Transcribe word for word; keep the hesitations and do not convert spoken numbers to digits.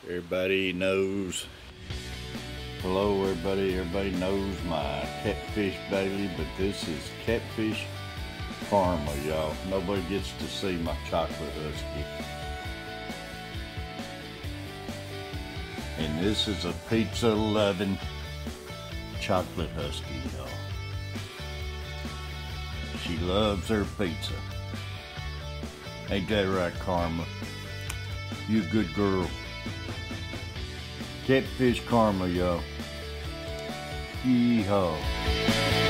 Everybody knows. Hello everybody, everybody knows my Catfish Bailey, but this is Catfish Caramel, y'all. Nobody gets to see my chocolate Husky. And this is a pizza loving chocolate Husky, y'all. She loves her pizza. Ain't that right, Karma? You a good girl. Catfish Caramel, y'all. Yeehaw.